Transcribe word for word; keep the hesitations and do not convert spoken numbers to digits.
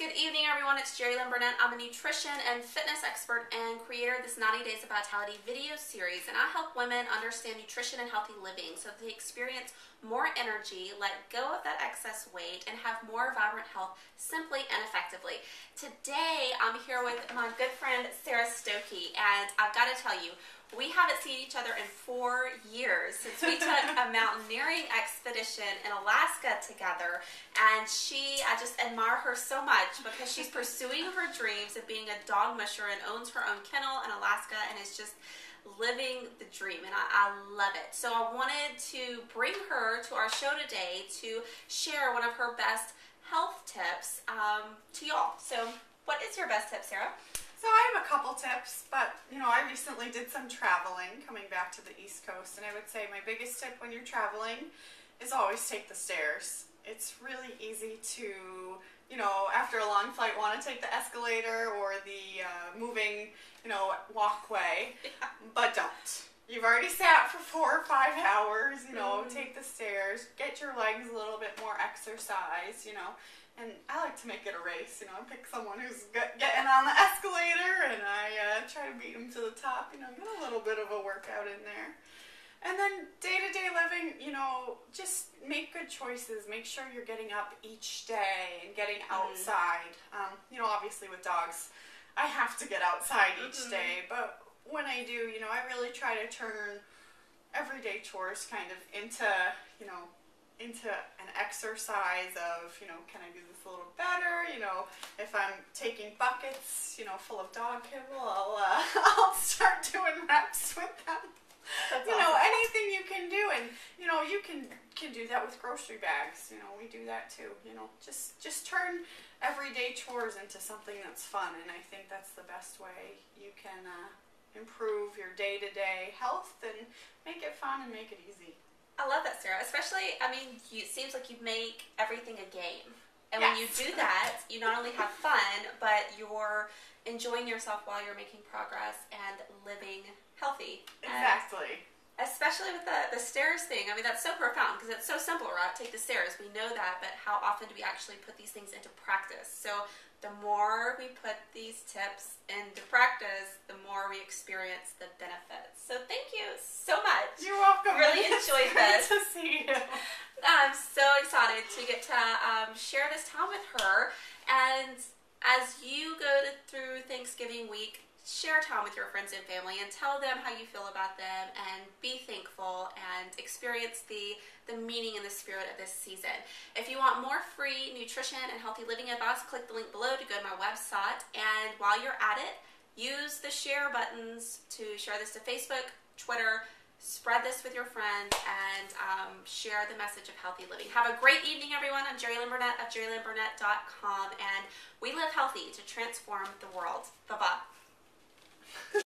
Good evening, everyone. It's Jerry Lynn Burnett. I'm a nutrition and fitness expert and creator of this ninety days of Vitality video series, and I help women understand nutrition and healthy living so that they experience more energy, let go of that excess weight, and have more vibrant health simply and effectively. Today, I'm here with my good friend, Sarah Stokey, and I've got to tell you, we haven't seen each other in four years since we took a mountaineering expedition in Alaska together, and she, I just admire her so much because she's pursuing her dreams of being a dog musher and owns her own kennel in Alaska and is just living the dream, and I, I love it. So I wanted to bring her to our show today to share one of her best health tips um, to y'all. So what is your best tip, Sarah? So I have a couple tips, but you know, I recently did some traveling coming back to the East Coast, and I would say my biggest tip when you're traveling is always take the stairs. It's really easy to, you know, after a long flight want to take the escalator or the uh, moving, you know, walkway, Yeah. but don't. You've already sat for four or five hours, you know, Mm-hmm. take the stairs, get your legs a little bit more exercise, you know. And I like to make it a race, you know, I pick someone who's get, getting on the escalator and I uh, try to beat them to the top, you know, get a little bit of a workout in there. And then day-to-day living, you know, just make good choices. Make sure you're getting up each day and getting outside. Mm-hmm. um, you know, obviously with dogs, I have to get outside each mm-hmm. day, but when I do, you know, I really try to turn everyday chores kind of into, you know, into an exercise of, you know, can I do this a little better? You know, if I'm taking buckets, you know, full of dog kibble, I'll, uh, I'll start doing reps with them. That's you awesome. know, anything you can do, and you know, you can can do that with grocery bags. You know, we do that too. You know, just just turn everyday chores into something that's fun, and I think that's the best way you can uh, improve your day-to-day health and make it fun and make it easy. I love that, Sarah. Especially, I mean, you, it seems like you make everything a game. And yes. when you do that, you not only have fun, but you're enjoying yourself while you're making progress and living healthy. Exactly. And especially with the, the stairs thing. I mean, that's so profound because it's so simple, right? Take the stairs. We know that, but how often do we actually put these things into practice? So the more we put these tips into practice, the more we experience the benefits. So thank you so much. You're welcome. Really enjoyed this. Great to see you. I'm so excited to get to um, share this time with her. And as you go to, through Thanksgiving week, share time with your friends and family and tell them how you feel about them and be thankful and experience the, the meaning and the spirit of this season. If you want more free nutrition and healthy living advice, click the link below to go to my website. And while you're at it, use the share buttons to share this to Facebook, Twitter, spread this with your friends, and um, share the message of healthy living. Have a great evening, everyone. I'm Jerry Lynn Burnett of jerry lynn burnett dot com, and we live healthy to transform the world. Bye-bye.